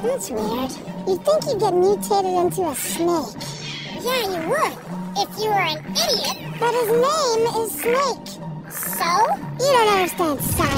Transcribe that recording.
That's weird. You'd think you'd get mutated into a snake. Yeah, you would. If you were an idiot. But his name is Snake. So? You don't understand science.